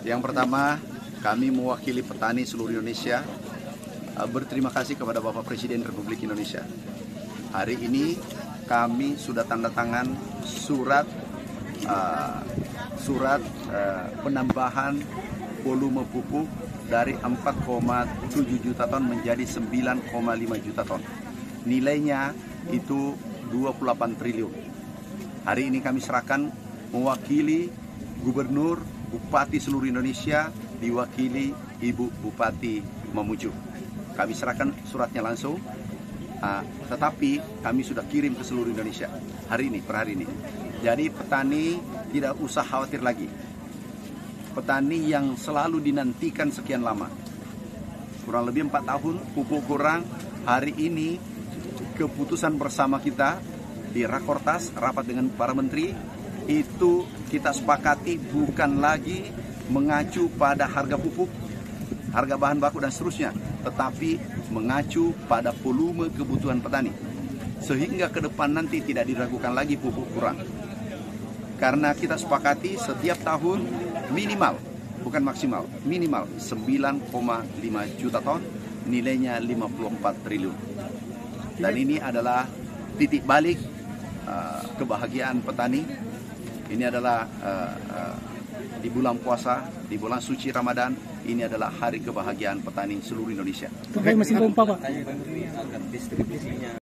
Yang pertama, kami mewakili petani seluruh Indonesia berterima kasih kepada Bapak Presiden Republik Indonesia. Hari ini kami sudah tanda tangan surat penambahan volume pupuk dari 4,7 juta ton menjadi 9,5 juta ton. Nilainya itu 28 triliun. Hari ini kami serahkan mewakili Gubernur, Bupati seluruh Indonesia, diwakili Ibu Bupati Mamuju. Kami serahkan suratnya langsung, tetapi kami sudah kirim ke seluruh Indonesia hari ini, per hari ini. Jadi petani tidak usah khawatir lagi. Petani yang selalu dinantikan sekian lama, kurang lebih 4 tahun, pupuk kurang, hari ini keputusan bersama kita di Rakortas, rapat dengan para menteri, itu kita sepakati bukan lagi mengacu pada harga pupuk, harga bahan baku dan seterusnya, tetapi mengacu pada volume kebutuhan petani. Sehingga ke depan nanti tidak diragukan lagi pupuk kurang. Karena kita sepakati setiap tahun minimal, bukan maksimal, minimal 9,5 juta ton, nilainya 54 triliun. Dan ini adalah titik balik kebahagiaan petani. Ini adalah di bulan puasa, di bulan suci Ramadan, ini adalah hari kebahagiaan petani seluruh Indonesia. Mesin pompa, Pak.